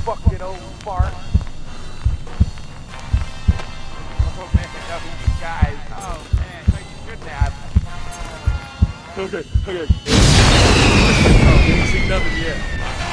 fucking old fart. Oh man, no, you guys. Oh man, no, you shouldn't have. Okay. Oh, we ain't seen nothing yet.